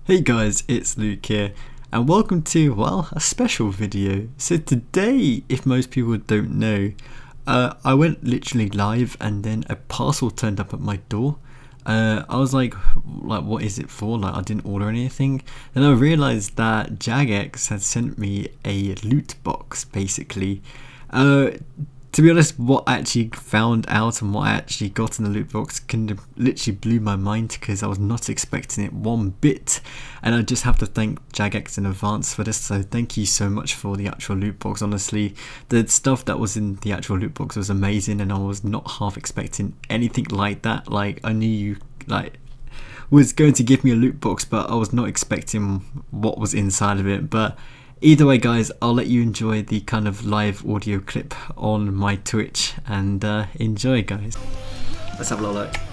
Hey guys, it's Luke here, and welcome to, well, a special video. So today, if most people don't know, I went literally live and then a parcel turned up at my door. I was like, what is it for? Like, I didn't order anything. Then I realized that Jagex had sent me a loot box, basically. To be honest, what I actually found out and what I actually got in the loot box literally blew my mind, because I was not expecting it one bit, and I just have to thank Jagex in advance for this. So thank you so much for the actual loot box. Honestly, the stuff that was in the actual loot box was amazing, and I was not half expecting anything like that. Like, I knew you was going to give me a loot box, but I was not expecting what was inside of it. But either way guys, I'll let you enjoy the kind of live audio clip on my Twitch, and enjoy guys. Let's have a little look.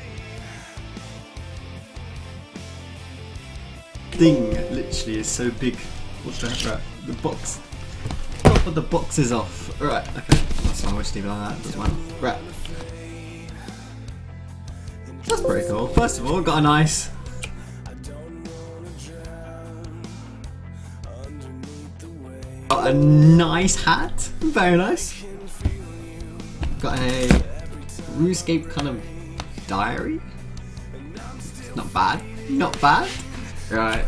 Thing literally is so big. What's that? Right, the box. Top of the box is off. Right, okay. That's fine, we'll just leave it like that. That's fine. Right. That's pretty cool. First of all, got a nice hat, very nice. Got a RuneScape kind of diary. Not bad, not bad. Right.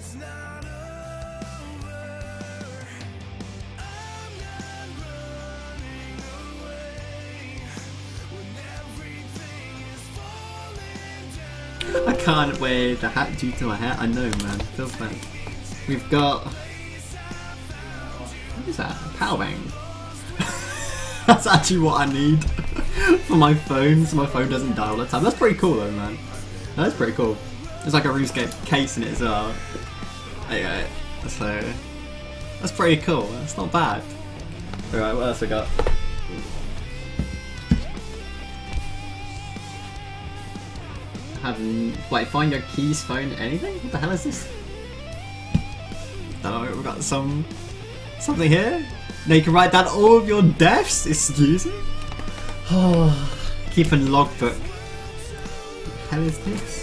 I can't wear the hat due to my hair. I know, man. Feels bad. We've got, what is that? A power bank. That's actually what I need for my phone, so my phone doesn't die all the time. That's pretty cool though, man. That's pretty cool. There's like a RuneScape case in it as well. Okay, so that's pretty cool. That's not bad. Alright, what else we got? Wait, find your keys, phone, anything? What the hell is this? Don't know, we've got something here? Now you can write down all of your deaths? Excuse me? Oh, keep a logbook. What the hell is this?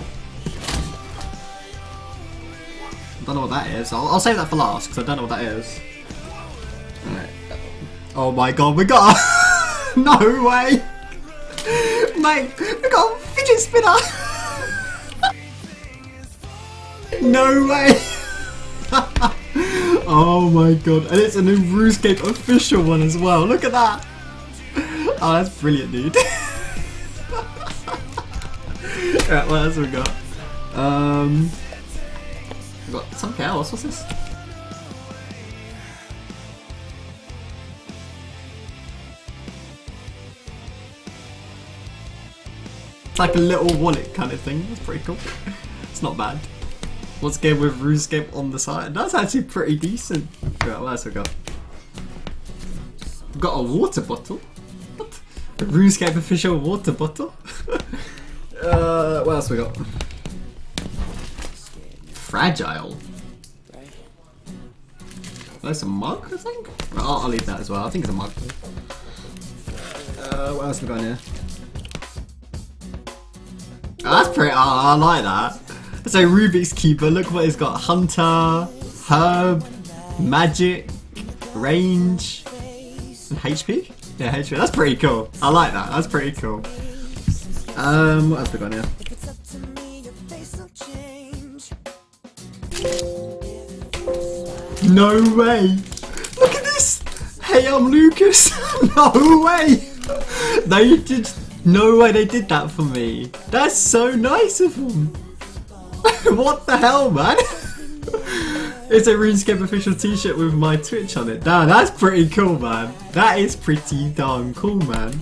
I don't know what that is. I'll save that for last, because I don't know what that is. Alright. Oh my god, we got a no way! Mate, we got a fidget spinner! No way! Oh my god, and it's a new RuneScape official one as well. Look at that! Oh, that's brilliant, dude. Alright, what else have we got? We've got something else. What's this? It's like a little wallet kind of thing. That's pretty cool. It's not bad. Let's go with RuneScape on the side. That's actually pretty decent. Right, what else we got? We've got a water bottle. What? A RuneScape official water bottle? What else we got? Fragile. That's a mug, I think? I'll leave that as well. I think it's a mug. What else we got in here? Oh, that's pretty. I like that. So Rubik's Cube, but look what it's got: Hunter, Herb, Magic, Range, and HP. Yeah, HP. That's pretty cool. I like that. That's pretty cool. What else we got in here? No way! Look at this! Hey, I'm Lucas! No way! They did. No way they did that for me. That's so nice of them. What the hell, man? It's a RuneScape official t-shirt with my Twitch on it. Damn, that's pretty cool, man. That is pretty darn cool, man.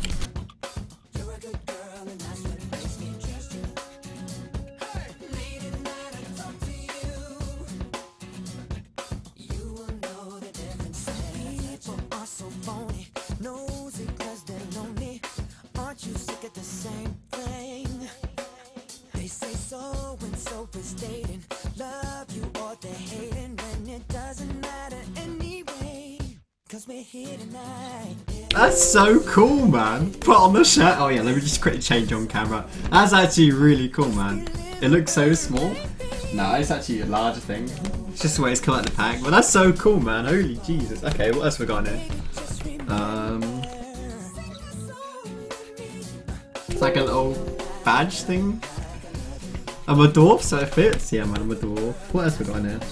That's so cool, man. Put on the shirt. Oh yeah, let me just quickly change on camera. That's actually really cool, man. It looks so small. No, it's actually a larger thing. It's just the way it's come out of the pack. But that's so cool, man. Holy Jesus. Okay, what else we got in here? It's like a little badge thing. I'm a dwarf, so it fits. Yeah, man, I'm a dwarf. What else we got in here?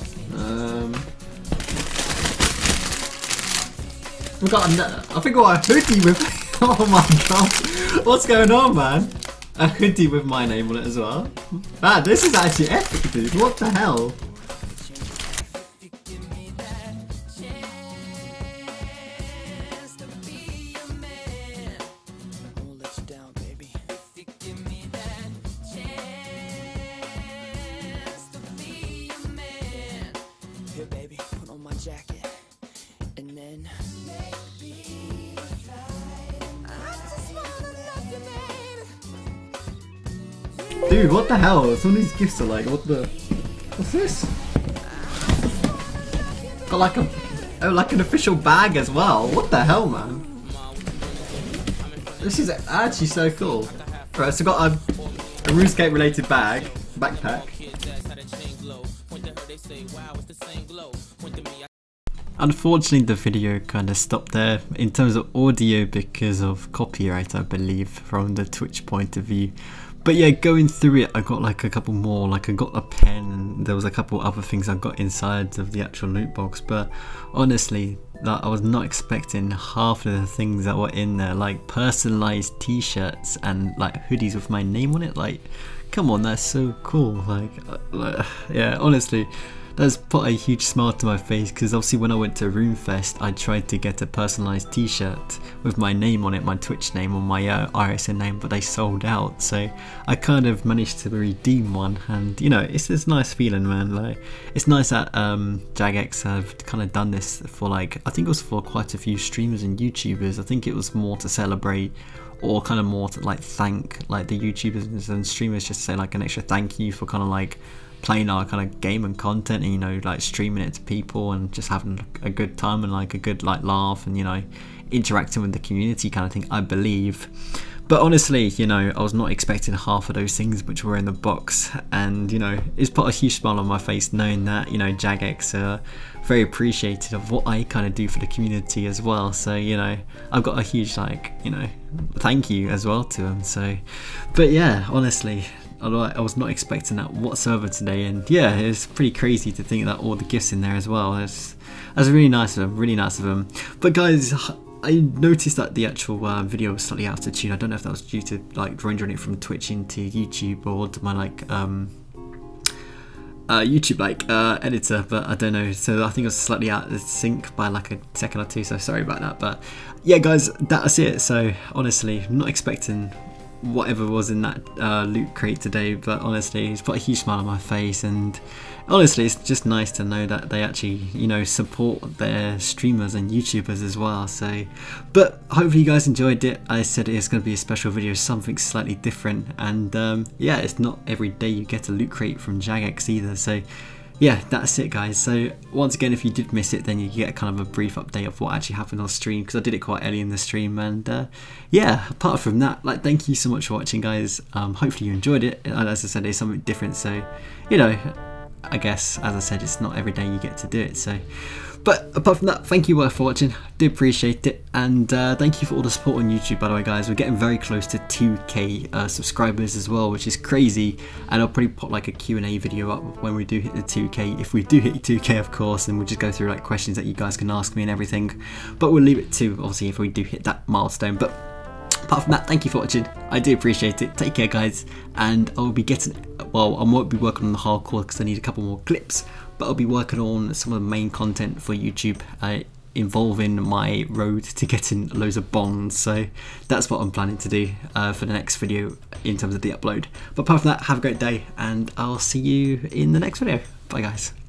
We got I think we got a hoodie with. Oh my god, what's going on, man? A hoodie with my name on it as well. Man, this is actually epic, dude. What the hell? Here, baby, put on my jacket, and then dude, what the hell? Some of these gifts are like, what the? What's this? Got like a, oh, like an official bag as well. What the hell, man? This is actually so cool. Right, so got a RuneScape related backpack. Unfortunately, the video kind of stopped there in terms of audio because of copyright, I believe, from the Twitch point of view. But yeah, going through it, I got like a couple more, like I got a pen and there was a couple other things I got inside of the actual loot box. But honestly, like, I was not expecting half of the things that were in there, like personalized t-shirts and like hoodies with my name on it. Like, come on, that's so cool. Like yeah, honestly, that's put a huge smile to my face, because obviously when I went to RuneFest, I tried to get a personalised t-shirt with my name on it, my Twitch name or my RSN name, but they sold out. So I kind of managed to redeem one, and you know, it's this nice feeling, man. Like, it's nice that Jagex have kind of done this for, like, I think it was for quite a few streamers and YouTubers. I think it was more to celebrate, or kind of more to like thank like the YouTubers and streamers, just to say like an extra thank you for kind of like playing our kind of game and content, and you know, like streaming it to people and just having a good time and like a good like laugh and, you know, interacting with the community kind of thing, I believe. But honestly, you know, I was not expecting half of those things which were in the box, and you know, it's put a huge smile on my face knowing that, you know, Jagex are very appreciative of what I kind of do for the community as well. So, you know, I've got a huge, like, you know, thank you as well to them. So, but yeah, honestly, I was not expecting that whatsoever today, and yeah, it's pretty crazy to think that all the gifts in there as well. That's really nice of them, really nice of them. But guys, I noticed that the actual video was slightly out of tune. I don't know if that was due to like rendering it from Twitch into YouTube or to my like YouTube like editor, but I don't know. So I think it was slightly out of sync by like a second or two, so sorry about that. But yeah guys, that's it. So honestly, I'm not expecting whatever was in that loot crate today, but honestly, it's put a huge smile on my face, and honestly, it's just nice to know that they actually, you know, support their streamers and YouTubers as well. So, but hopefully you guys enjoyed it. I said it is going to be a special video, something slightly different, and yeah, it's not every day you get a loot crate from Jagex either. So yeah, that's it guys. So once again, if you did miss it, then you get kind of a brief update of what actually happened on stream, because I did it quite early in the stream. And yeah, apart from that, like, thank you so much for watching guys. Hopefully you enjoyed it, and as I said, it's something different, so you know, I guess as I said, it's not every day you get to do it. So, but apart from that, thank you for watching, do appreciate it, and thank you for all the support on YouTube, by the way guys. We're getting very close to 2k subscribers as well, which is crazy, and I'll probably put like a Q&A video up when we do hit the 2k, if we do hit 2k of course, and we'll just go through like questions that you guys can ask me and everything, but we'll leave it to obviously if we do hit that milestone. But apart from that, thank you for watching, I do appreciate it, take care guys, and I'll be getting, well, I won't be working on the hardcore because I need a couple more clips, but I'll be working on some of the main content for YouTube involving my road to getting loads of bonds. So that's what I'm planning to do for the next video in terms of the upload. But apart from that, have a great day, and I'll see you in the next video. Bye guys.